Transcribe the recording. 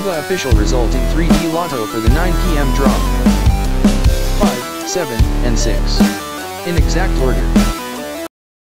the official result in 3D Lotto for the 9 p.m. draw. 5, 7, and 6. In exact order.